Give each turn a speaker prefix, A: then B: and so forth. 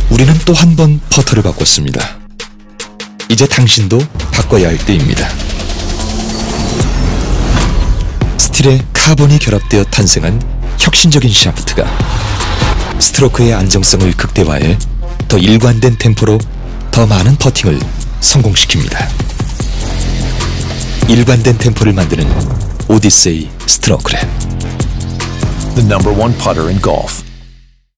A: 우리는 또 한 번 퍼터를 바꿨습니다. 이제 당신도 바꿔야 할 때입니다. 스틸에 카본이 결합되어 탄생한 혁신적인 샤프트가 스트로크의 안정성을 극대화해 더 일관된 템포로 더 많은 퍼팅을 성공시킵니다. 일관된 템포를 만드는 오디세이 스트로크랩.
B: The #1 putter in golf.